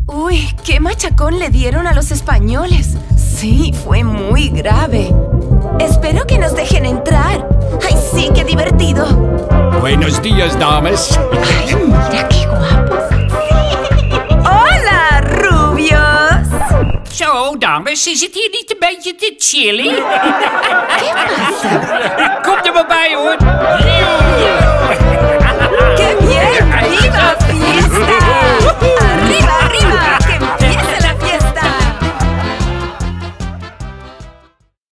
Uy, qué machacón le dieron a los españoles. Sí, fue muy grave. Espero que nos dejen entrar. ¡Ay, sí, qué divertido! Buenos días, damas. ¡Ay, mira qué guapos! ¡Hola, rubios! Zo, dames, is het hier niet een beetje te chilly? ¿Qué pasa? Kom er maar bij, hoor.